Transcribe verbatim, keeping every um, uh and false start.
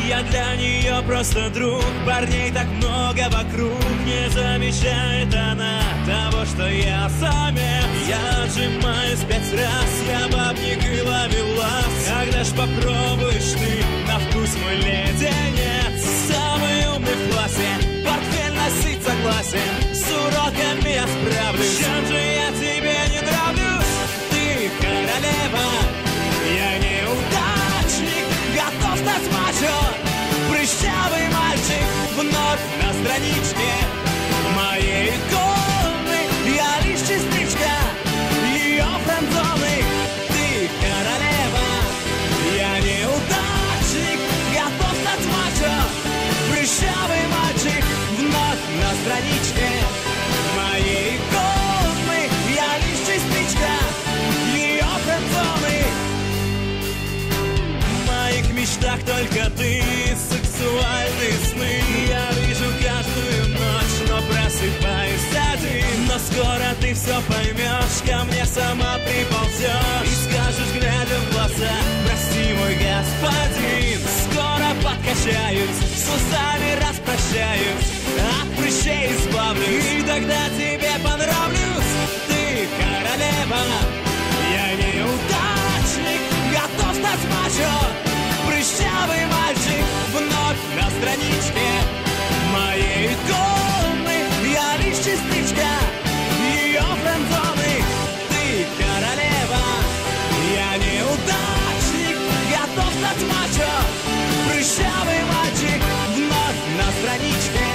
Я для нее просто друг, парней так много вокруг. Не замечает она того, что я самец. Я отжимаюсь пять раз, я бабник и ловелас. Когда ж попробуешь ты на вкус мой леденец? Самый умный в классе, портфель носить согласен. С уроками я справлюсь. Чем же я тебе не нравлюсь? Ты королева, я неудачник, готов стать мачо. Прыщавый мальчик вновь на страничке моей иконы. Я лишь частичка ее френдзоны. Ты королева, я неудачник, готов стать мачо. Прыщавый мальчик вновь на страничке моей иконы. Я лишь частичка ее френдзоны. В моих мечтах только ты, сексуальные сны. Я вижу каждую ночь, но просыпаюсь один. Но скоро ты все поймешь, ко мне сама приползешь и скажешь, глядя в глаза: прости, мой господин. Скоро подкачаюсь, с усами распрощаюсь, от прыщей избавлюсь, и тогда тебе понравлюсь. Ты королева, я неудачник, готов стать мачо. Прыщавый мальчик вновь на страничке моей иконы. Я лишь частичка ее френдзоны. Ты королева, я неудачник, готов стать мачо. Прыщавый мальчик вновь на страничке